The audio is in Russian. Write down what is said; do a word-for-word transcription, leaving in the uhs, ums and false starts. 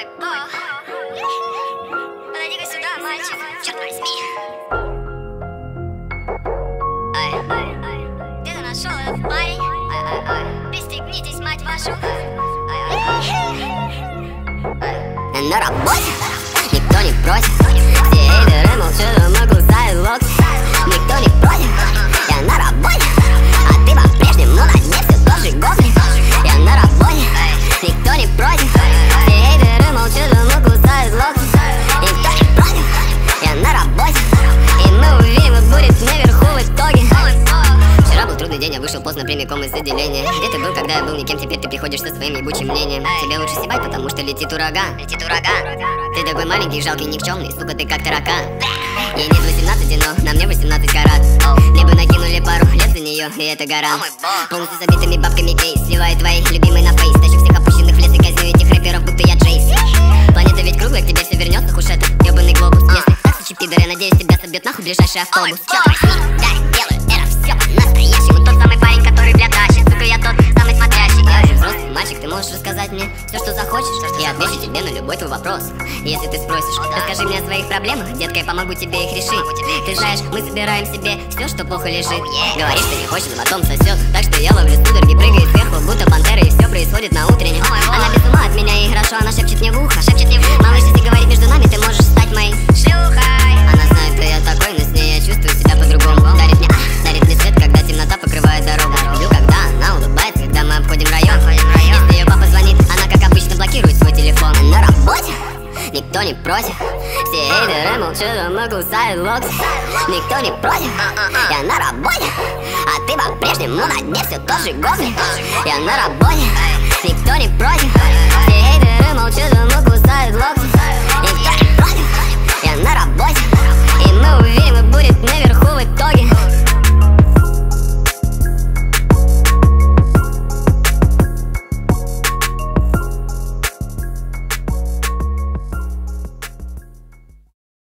мой бог. Подойди-ка сюда, мальчик, черт возьми. Ай, ай, ай. Где ты нашел этот парень? Ай, ай, ай. Пристегнитесь, мать вашу. Ай, ай, ай. На работе никто не просит. Все эйдеры молчат, мы кусают локти. Никто не против, я на работе. А ты по-прежнему на дне все тоже гоблин. Я на работе, никто не против. Все эйдеры молчат, мы кусают локти. Никто не против, я на работе. И мы увидим, как будет наверху в итоге. Вчера был трудный день, я вышел поздно прямиком из отделения. Где ты был, когда я был никем, теперь ты приходишь со своим ебучим мнением. Тебе лучше сибать, потому что летит ураган. Летит ураган. Ты такой маленький, жалкий, никчемный, сука, ты как таракан. Ей нет восемнадцати, но на мне восемнадцать карат. Мне бы накинули пару лет за нее, и это гора. Полностью забитыми бабками кейс, сливаю твои любимые на фейс. Тащу всех опущенных в лес и казню этих рэперов, будто я Джейс. Планета ведь круглая, к тебе все вернется, уж это ебаный глобус. Если так, сучи пидоры, надеюсь, тебя собьет нахуй ближайший автобус. Чёрт возьми, да, я делаю это все по-настоящему. Тот самый парень, который, бля, тащит, сука, я тот самый смотрящий. Я же взрослый мальчик, ты можешь рассказать мне все, что захочешь. Я отвечу тебе на любой твой вопрос, если ты спросишь. Расскажи мне о своих проблемах, детка, я помогу тебе их решить. Ты знаешь, мы собираем себе все, что плохо лежит. Говоришь, что не хочешь, но потом сосет. Так что я ловлю судороги, прыгает сверху, будто пантера, и все происходит на утреннем. Она без ума от меня, и хорошо, она шепчет мне в ухо. Шепчет мне в ухо. Малыш, если говорить между нами, ты можешь стать моей шлюхой. Она знает, кто я такой, но с ней я чувствую себя по-другому. Дарит мне, а, дарит мне свет, когда темнота покрывает дорогу. Люблю, когда она улыбается, когда мы обходим район. Если ее папа звонит, она, как обычно, блокирует свой телефон. На работе никто не против. Все эйдеры молчат, мы кусают локти. Никто не против, я на работе. А ты по-прежнему на дне все тоже гоблин. Я на работе, никто не против. Все эйдеры